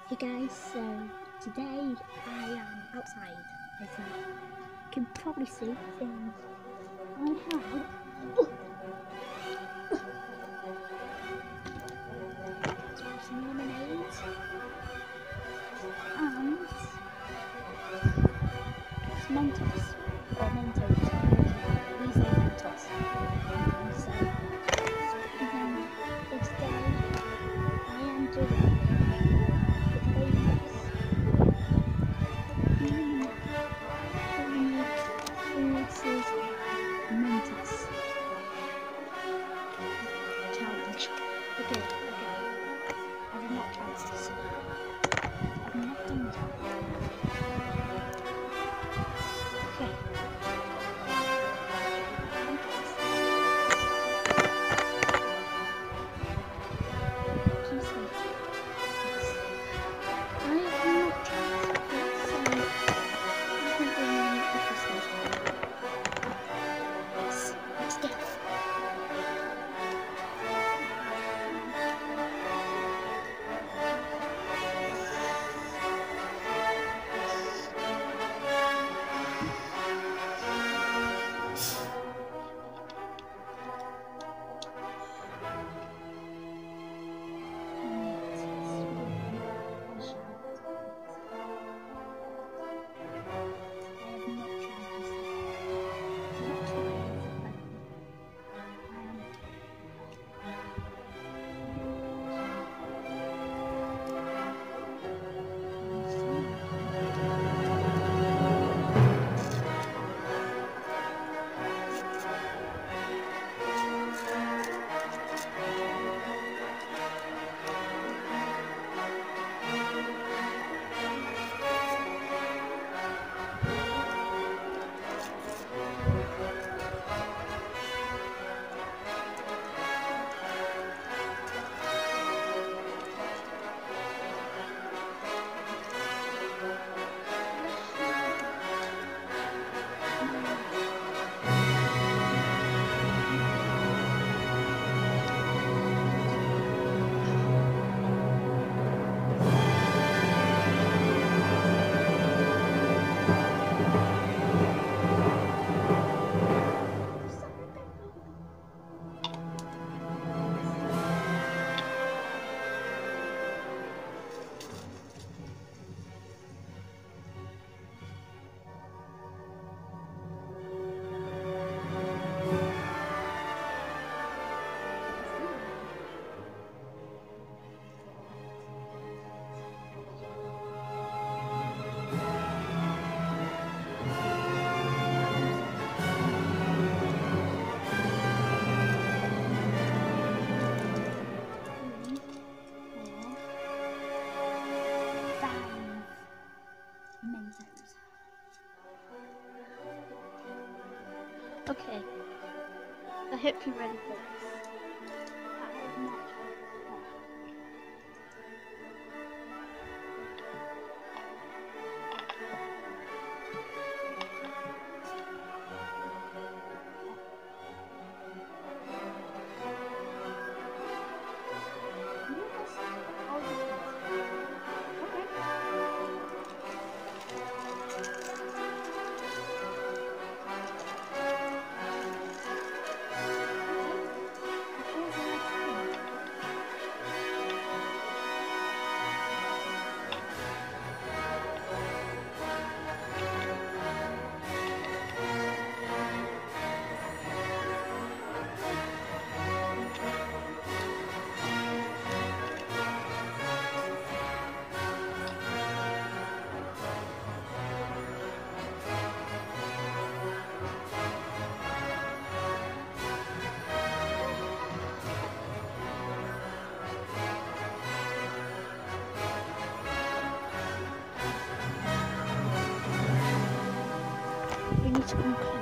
Hey guys, so today I am outside, as you can probably see things. I have some lemonade and some mentos, or mentos, we say mentos. So for today I am doing the famous Reese's mentos challenge. Okay. I have not tried this. I've not done this before. Okay. Please wait. I have not tried this before, so I haven't really interested. Let's go. Okay, I hope you're ready for this. I have not we need to come close.